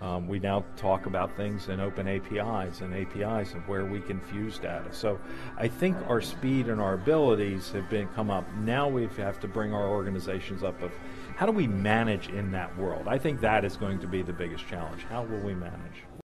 We now talk about things in open APIs and APIs of where we can fuse data. So I think our speed and our abilities have come up. Now we have to bring our organizations up of how do we manage in that world? I think that is going to be the biggest challenge. How will we manage?